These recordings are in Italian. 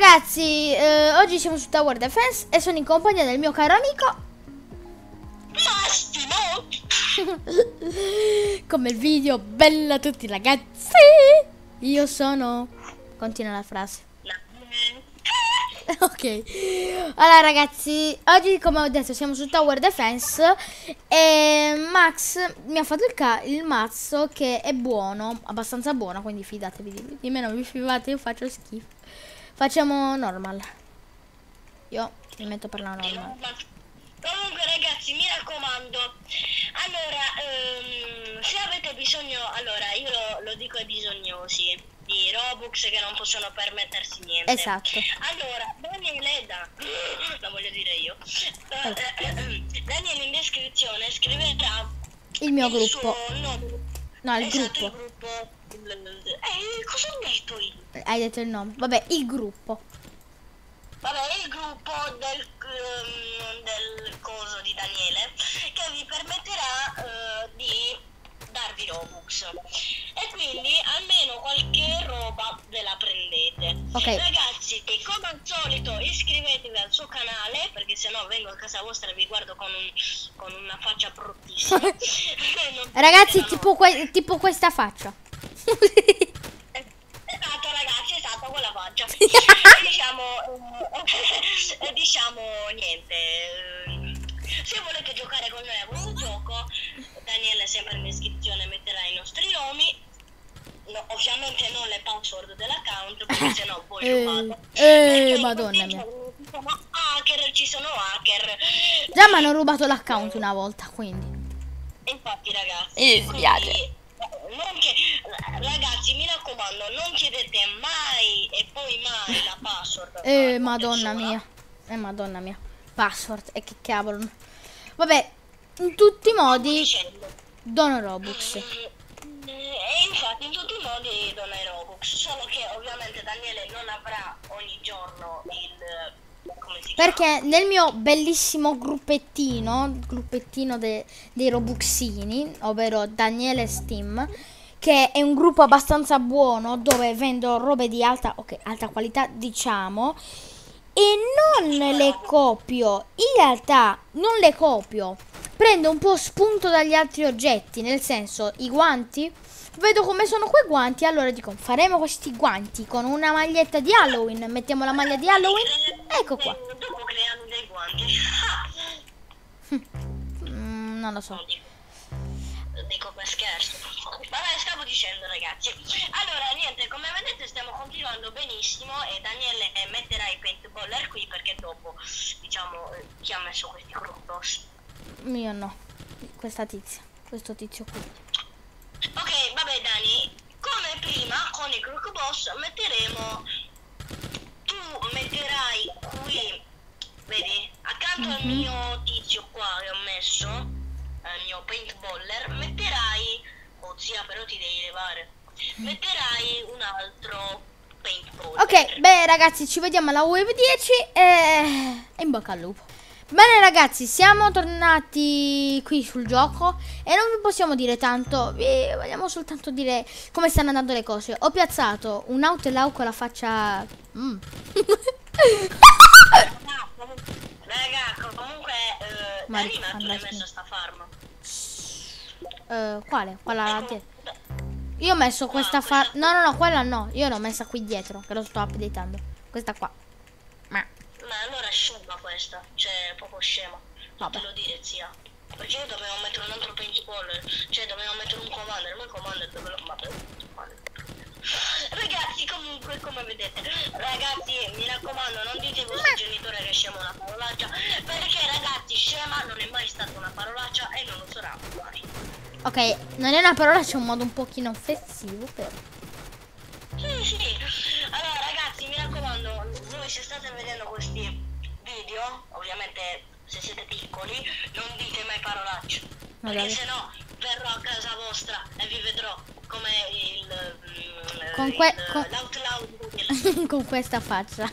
ragazzi, oggi siamo su Tower Defense e sono in compagnia del mio caro amico Massimo. come il video. Bella a tutti ragazzi. Io sono... Continua la frase. Ok. Allora ragazzi, oggi come ho detto siamo su Tower Defense e Max mi ha fatto il mazzo che è buono, abbastanza buono, quindi fidatevi di me, non vi fidate, io faccio schifo. Facciamo normal. Io mi metto per la normal. Comunque ragazzi, mi raccomando, allora se avete bisogno, allora io lo dico ai bisognosi di Robux che non possono permettersi niente. Esatto. Allora Daniele lo voglio dire io, Daniele in descrizione scriverà Il mio gruppo. suo nome. No, il Esatto, gruppo. il gruppo. Cosa ho detto io? Hai detto il nome. Vabbè, il gruppo. Vabbè, il gruppo del coso di Daniele che vi permetterà di darvi Robux e quindi almeno qualche roba ve la prendete. Ok. Ragazzi, come al solito iscrivetevi al suo canale perché sennò vengo a casa vostra e vi guardo con una faccia bruttissima. Ragazzi, tipo questa faccia. Esatto ragazzi, esatto, quella faccia. Diciamo niente, se volete giocare con noi a questo gioco, Daniele sempre in descrizione metterà i nostri nomi, ovviamente non le password dell'account perché sennò voi rubate. Madonna mia. Ci sono hacker. Già mi hanno rubato l'account una volta, quindi. Infatti ragazzi, Mi dispiace. ragazzi mi raccomando, non chiedete mai e poi mai la password. Madonna mia. Madonna mia. Password. E che cavolo. Vabbè, in tutti i modi dono Robux. E infatti in tutti i modi dona i Robux, solo che ovviamente Daniele non avrà ogni giorno il... come si Perché chiama? nel mio bellissimo gruppettino dei Robuxini, ovvero Daniele Steam, che è un gruppo abbastanza buono dove vendo robe di alta qualità, diciamo, e non le copio, in realtà non le copio, prendo un po' spunto dagli altri oggetti, nel senso, i guanti, vedo come sono quei guanti, allora dico, faremo questi guanti con una maglietta di Halloween, mettiamo la maglia di Halloween, ecco qua. Dopo creano dei guanti. Non lo so. Dico per scherzo. Vabbè, stavo dicendo ragazzi. Allora niente, come vedete stiamo continuando benissimo e Daniele metterà i paintballer qui perché dopo diciamo chi ha messo questi cross. Io no, questo tizio qui. Ok, vabbè Dani, come prima con i crook boss metteremo, tu metterai qui, vedi, accanto al mio tizio qua che ho messo, al mio paintballer, metterai, zia però ti devi levare, metterai un altro paintballer. Ok, beh ragazzi, ci vediamo alla Wave 10 e in bocca al lupo. Bene ragazzi, siamo tornati qui sul gioco e non vi possiamo dire tanto, vi vogliamo soltanto dire come stanno andando le cose. Ho piazzato un outlaw con la faccia... Raga, comunque, Dani, ma tu l'hai messo sta farm? Quale? Quella io ho messo questa farm... No, quella no, io l'ho messa qui dietro, che lo sto updatando. Questa qua. Ma allora è scema questa, cioè è proprio scema. Non te lo dire zia. Perché io dovevo mettere un altro paintballer, cioè dovevo mettere un commander, ma il commander dove lo ragazzi comunque come vedete, ragazzi mi raccomando non dite ai vostri genitori che scema una parolaccia, perché ragazzi scema non è mai stata una parolaccia e non lo sarà mai. Ok, non è una parola, c'è un modo un pochino offensivo però. Sì. Allora ragazzi mi raccomando, voi se state vedendo questi video, ovviamente se siete piccoli, non dite mai parolacce, perché se no verrò a casa vostra e vi vedrò come l'outlaw con questa faccia.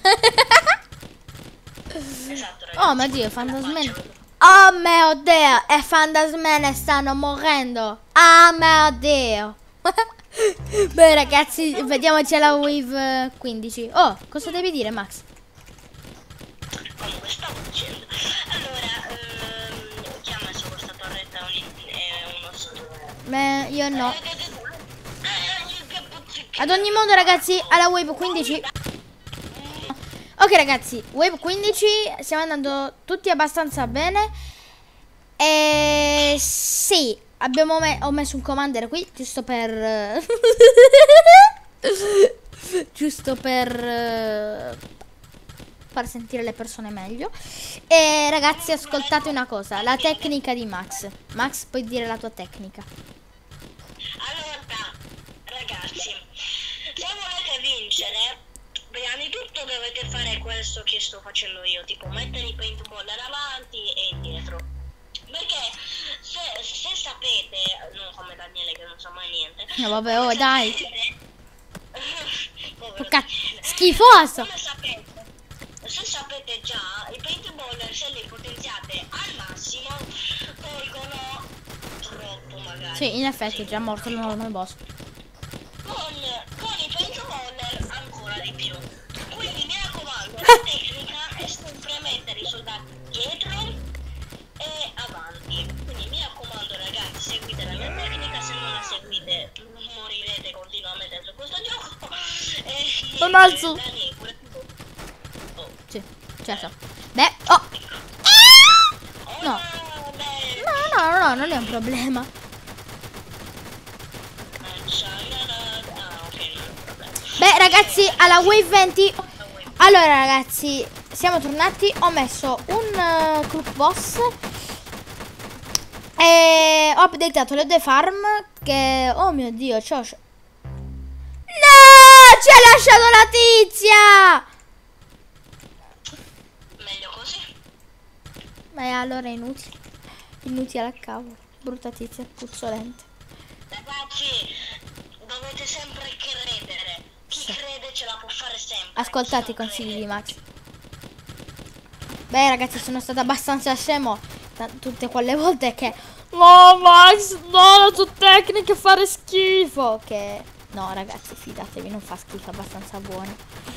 Esatto ragazzi. Oh mio Dio, fantasmene. Oh mio Dio, e fantasmene stanno morendo. Oh mio Dio. Beh ragazzi, vediamoci alla wave 15. Oh, cosa devi dire Max? Comunque stavo dicendo. Allora, chi ha messo questa torretta è uno solo? Beh, io no. Ad ogni modo ragazzi, alla wave 15. Ok ragazzi, wave 15, stiamo andando tutti abbastanza bene. E sì, ho messo un commander qui, giusto per giusto per far sentire le persone meglio. E ragazzi, ascoltate una cosa, la tecnica di Max. Max, puoi dire la tua tecnica? Allora, ragazzi, se volete vincere, prima di tutto dovete fare questo che sto facendo io, tipo mettere i paintballer avanti e indietro. Perché se sapete, non come Daniele che non sa mai niente. No vabbè, oh dai. Daniele, schifoso. come sapete, se sapete già, i paintballer se li potenziate al massimo, tolgono troppo magari. Sì, in effetti è già morto il normal boss. Con i paintballer ancora di più. Quindi mi raccomando, la tecnica è sempre mettere i soldati dietro e avanti. Quindi mi raccomando ragazzi, seguite la mia tecnica, se non la seguite morirete continuamente su questo gioco. Un alzo. Oh. Sì, certo. Beh, oh. No. No, non è un problema. Beh ragazzi, alla wave 20. Allora ragazzi, siamo tornati. Ho messo un group boss e ho updateato le due farm che, oh mio dio, no, ci ha lasciato la tizia. Meglio così. Ma allora è inutile al cavolo. Brutta tizia, puzzolente. Ragazzi, dovete sempre credere. Chi crede ce la può fare sempre. Ascoltate i consigli di Max. Beh ragazzi, sono stata abbastanza scemo tutte quelle volte che no Max, no, la tua tecnica è fare schifo. Che no ragazzi, fidatevi, non fa schifo, è abbastanza buono.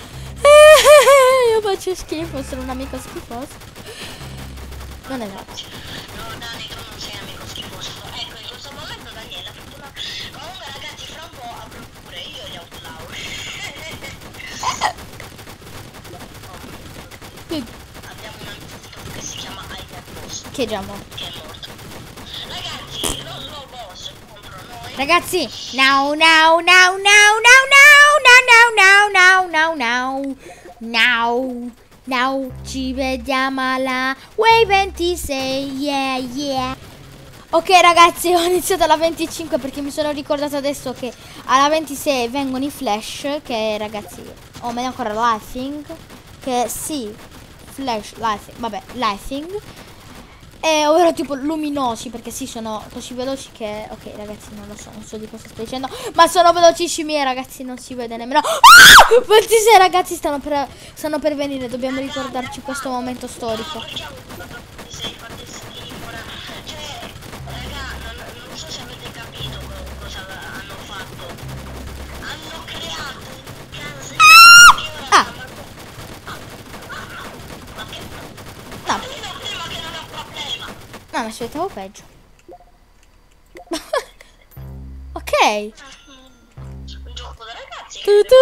Io faccio schifo, sono un amico schifoso. Non è vero. No Dani, tu non sei amico schifoso. Ecco, in questo momento Daniele ha fatto una... Comunque ragazzi, fra un po' apro pure io gli outlaw. Abbiamo un amico che si chiama Hyper Boss. Che è già morto. Che è morto. Ragazzi, lo slow boss contro noi. Ragazzi, now. Now ci vediamo alla Wave 26. Yeah. Ok ragazzi, ho iniziato alla 25 perché mi sono ricordato adesso che alla 26 vengono i flash, che ragazzi, o meglio ancora Lightning, che sì, flash, Lightning, vabbè, Lightning, ovvero tipo luminosi, perché sì, sono così veloci che, ok ragazzi, non so di cosa sto dicendo, ma sono velocissimi e ragazzi non si vede nemmeno. 26 ragazzi stanno per venire, dobbiamo ricordarci questo momento storico. Non so se avete capito cosa hanno fatto. Hanno creato un casino e ora No, prima che non è un problema. no, mi aspettavo peggio. Ok. Un gioco da ragazzi.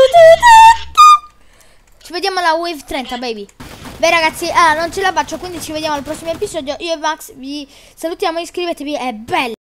Ci vediamo alla Wave 30 baby. Beh ragazzi, non ce la faccio, quindi ci vediamo al prossimo episodio. Io e Max vi salutiamo, iscrivetevi, è bello.